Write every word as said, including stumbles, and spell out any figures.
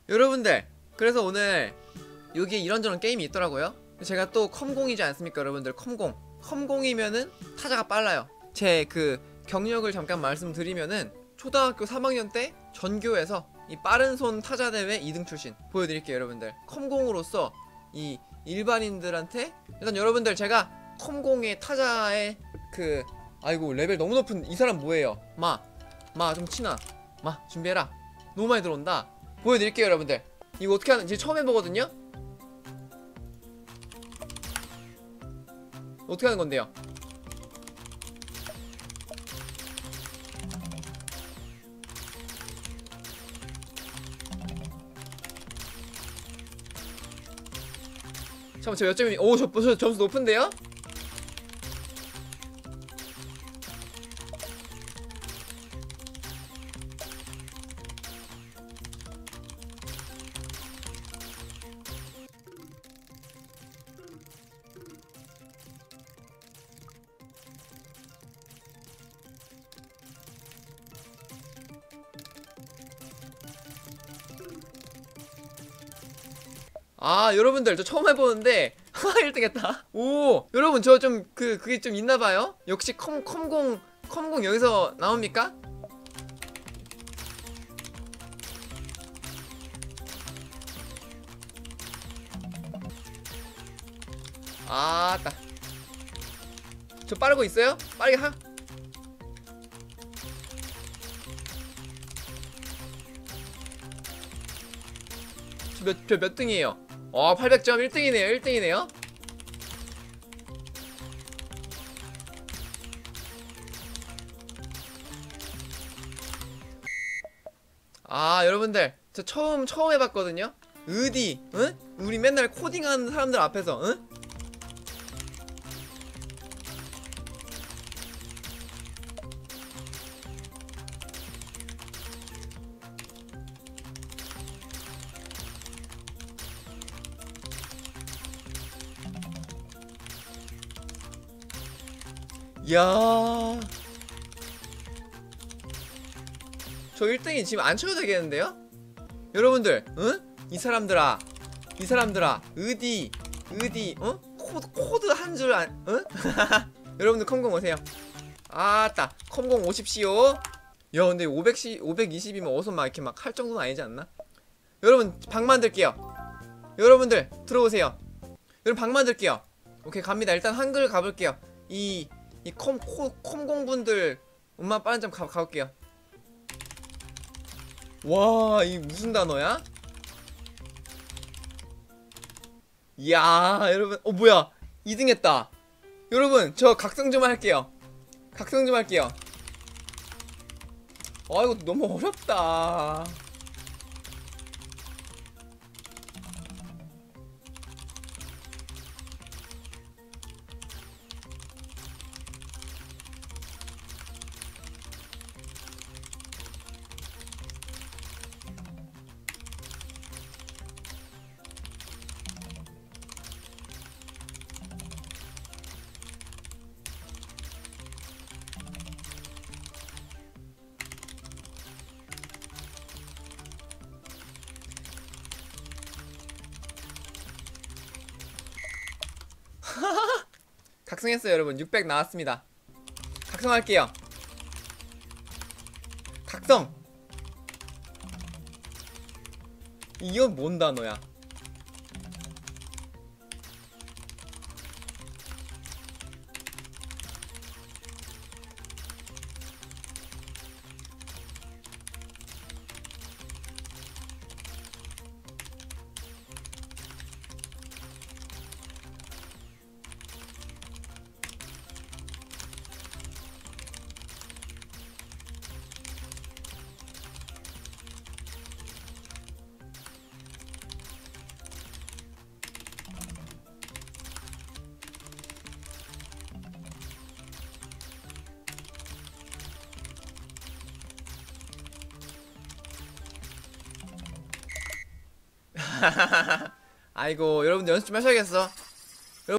여러분들, 그래서 오늘 여기에 이런저런 게임이 있더라고요. 제가 또 컴공이지 않습니까 여러분들. 컴공 컴공이면은 타자가 빨라요. 제 그 경력을 잠깐 말씀드리면은 초등학교 삼 학년 때 전교에서 이 빠른 손 타자 대회 이 등 출신 보여드릴게요 여러분들. 컴공으로서 이 일반인들한테 일단 여러분들 제가 컴공의 타자의 그 아이고 레벨 너무 높은 이 사람 뭐예요? 마 마 좀 치나 마 준비해라. 너무 많이 들어온다. 보여드릴게요 여러분들. 이거 어떻게 하는지 처음 해보거든요. 어떻게 하는 건데요? 잠깐만, 저 몇 점이? 오, 저, 저 점수 높은데요? 아 여러분들 저 처음 해보는데 일 등 했다. 오 여러분 저 좀 그 그게 좀 있나봐요. 역시 컴, 컴공 컴공 여기서 나옵니까? 아따 저 빠르고 있어요? 빠르게 하 저 몇, 저 몇 등이에요? 어 팔백 점 일 등이네요 일 등이네요 아 여러분들 저 처음 처음 해봤거든요. 어디 응? 우리 맨날 코딩하는 사람들 앞에서 응? 이야 저 일 등이 지금 안 쳐도 되겠는데요? 여러분들 응? 이 사람들아 이 사람들아 어디 어디 어? 코드, 코드 한 줄 안 응? 여러분들 컴공 오세요. 아따 컴공 오십시오. 야 근데 오백, 오백이십이면 어서 막 이렇게 막 할 정도는 아니지 않나? 여러분 방 만들게요. 여러분들 들어오세요. 여러분 방 만들게요. 오케이 갑니다. 일단 한글 가볼게요. 이 이 컴, 컴공분들 엄마 빠른 점 가, 가볼게요. 와, 이 무슨 단어야? 이야, 여러분, 어, 뭐야? 이 등 했다. 여러분, 저 각성 좀 할게요. 각성 좀 할게요. 아, 이거 너무 어렵다. 각성했어요 여러분. 육백 나왔습니다. 각성할게요. 각성! 이건 뭔 단어야? 아이고 여러분들 연습 좀 하셔야겠어.